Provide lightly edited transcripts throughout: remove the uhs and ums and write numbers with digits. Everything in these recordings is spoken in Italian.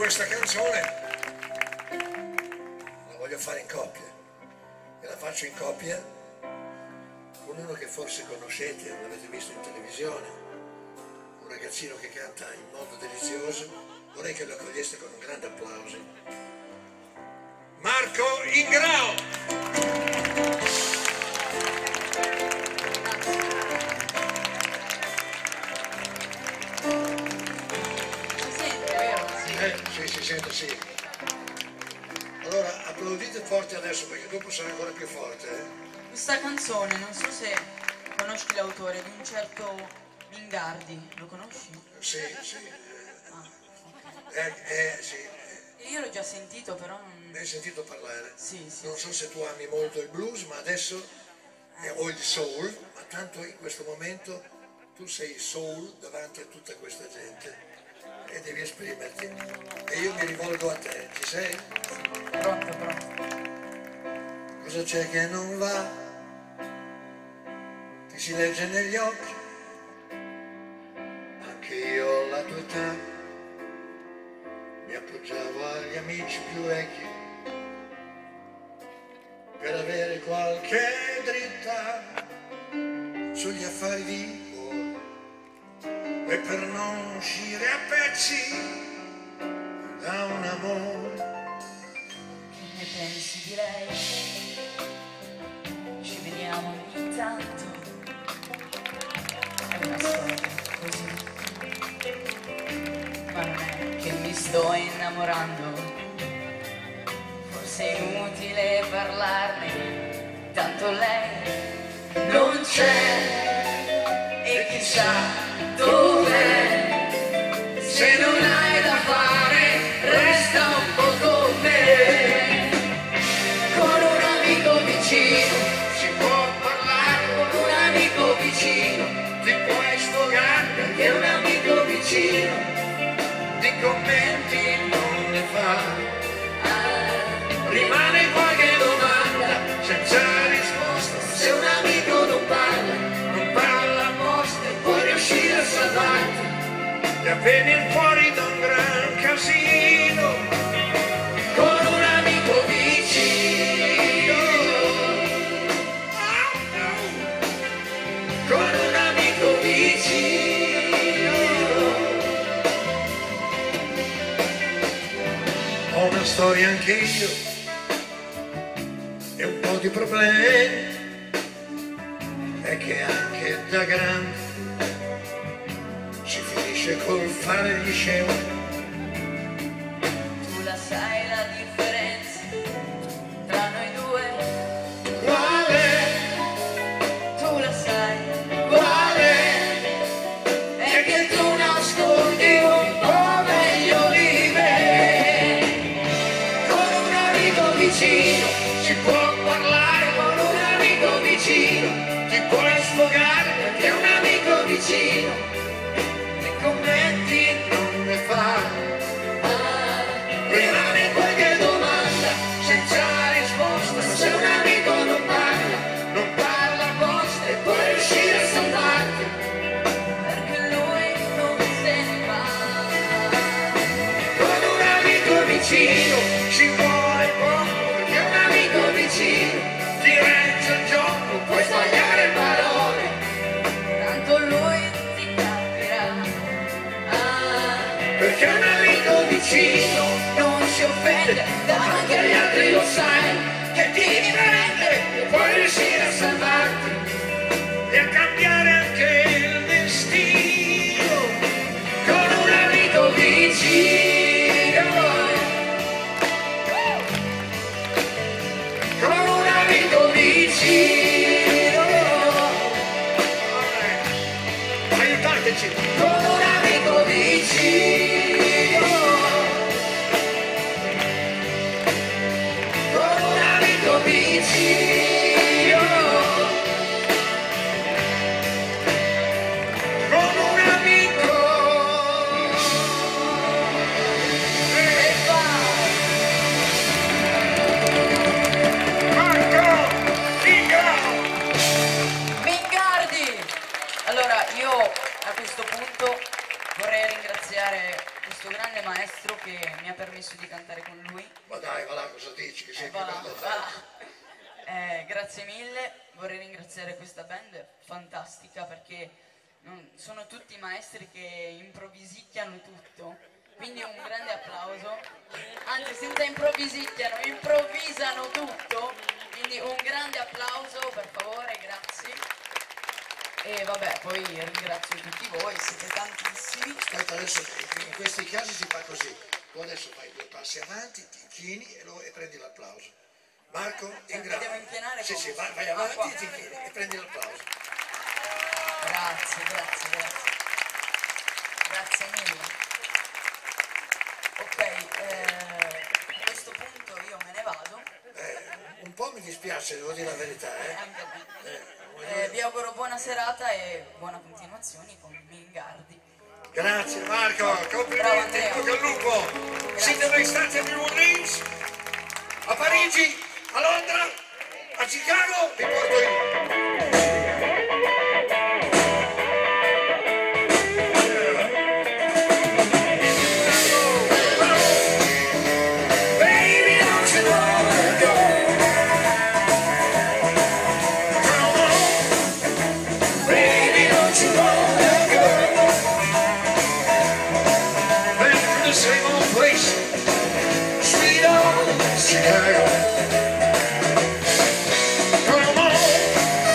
questa canzone la voglio fare in coppia e la faccio in coppia con uno che forse conoscete, l'avete visto in televisione, un ragazzino che canta in modo delizioso. Vorrei che lo accoglieste con un grande applauso. Marco Ingrao. Sì, si sente, sì. Allora applaudite forte adesso perché dopo sarà ancora più forte. Questa canzone, non so se conosci l'autore, di un certo Mingardi, lo conosci? Sì, sì. Sì. Io l'ho già sentito, però non... Ne hai sentito parlare? Sì, sì. Non so se tu ami molto il blues, ma adesso o il soul, ma tanto in questo momento tu sei soul davanti a tutta questa gente e devi esprimerti. E io mi rivolgo a te, ci sei? Pronto, pronto. Cosa c'è che non va? Ti si legge negli occhi. Anche io ho la tua età, mi appoggiavo agli amici più vecchi per avere qualche dritta sugli affari di ora e per non uscire a pezzi da un amore. Che ne pensi di lei? Ci vediamo ogni tanto, è una storia così, ma non è che mi sto innamorando, forse è inutile parlarne, tanto lei non c'è e chissà dov'è. Se non hai da fare resta un po' con me, con un amico vicino si può parlare, con un amico vicino ti puoi sfogare, perché un amico vicino di commenti non ne fa. Rimane qualche domanda senza risposta, se un amico non parla apposta, e puoi riuscire a salvarti e a venire fuori da un gran casino con un amico vicino, con un amico vicino. Ho una storia anche io e un po' di problemi, è che anche da grande si finisce col fare gli scemi. Tu la sai la differenza tra noi due? Qual è? Tu la sai? Qual è? È che tu nascondi un po' meglio di me. Con un amico vicino Si può parlare, con un amico vicino ti puoi sfogare, perché un amico vicino i commenti non ne fa. rimane qualche domanda senza risposta, se un amico non parla apposta, e puoi riuscire a salvarti perché lui non se ne va. Con un amico vicino si vuole poco, perché un amico vicino ti regge il gioco, puoi sbagliare parole. Tanto lui ti capirà, Perché un amico vicino non si offende davanti agli altri, lo sai che ti riprende e puoi riuscire a salvarti e a cambiare anche il destino. Con un amico vicino, con un amico vicino, aiutateci, con un amico vicino, con un amico vicino, con un amico. e va. Marco Ingrao. Mingardi! Allora, io a questo punto Vorrei ringraziare questo grande maestro che mi ha permesso di cantare con lui. Ma dai, va là, cosa dici? Che sei più Va là, grande va là. te. Grazie mille, vorrei ringraziare questa band fantastica perché sono tutti maestri che improvvisicchiano tutto, quindi un grande applauso, anzi senza improvvisicchiano, improvvisano tutto, quindi un grande applauso per favore, grazie. E vabbè, poi ringrazio tutti voi, siete tantissimi. Aspetta, adesso in questi casi si fa così. Tu adesso fai 2 passi avanti, ti inchini e prendi l'applauso. Marco, in Mi grado. devo inchinare Sì, come? sì, vai Ah, avanti qua. e ti inchini e prendi l'applauso. Grazie, grazie, grazie. Grazie mille. Ok, a questo punto io me ne vado. Un po' mi dispiace, devo dire la verità. Anche a me. Vi auguro buona serata e buona continuazione con Mingardi. Grazie Marco, Bravo, complimenti, Andrea. bocca al lupo. Siete mai stati a New Orleans? A Parigi? A Londra? A Chicago? Vi porto io. Baby, don't you wanna go? Come on. Baby, don't you wanna go? Back to the same old place, sweet old Chicago. Come on.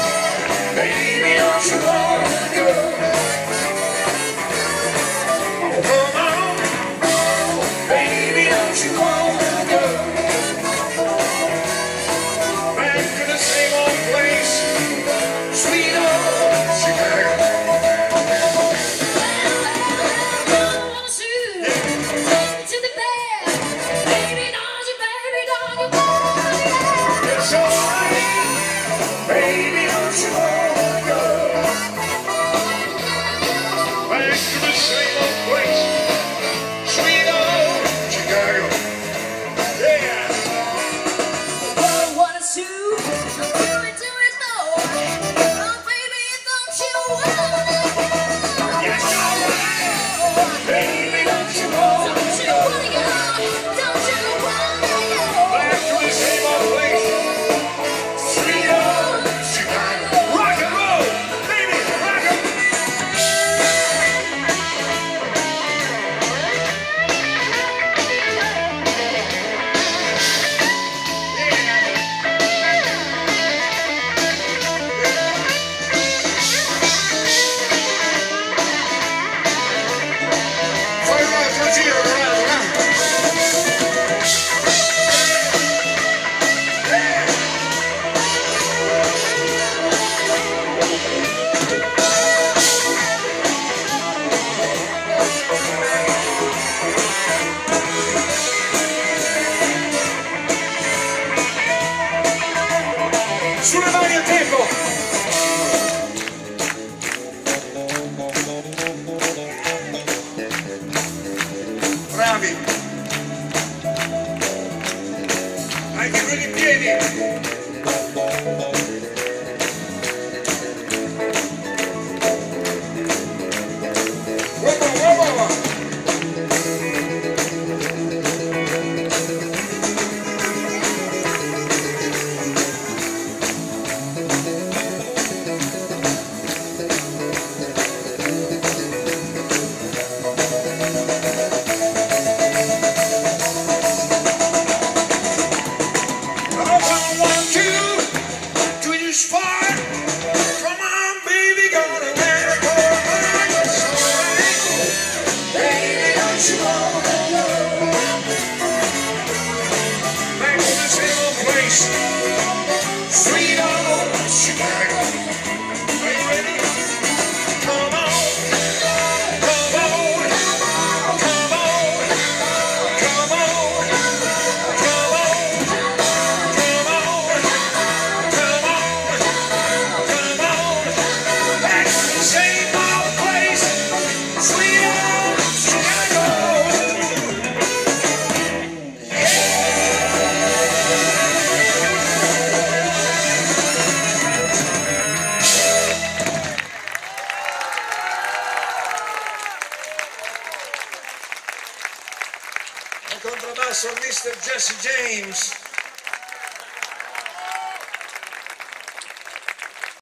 Al contrabbasso Mr. Jesse James.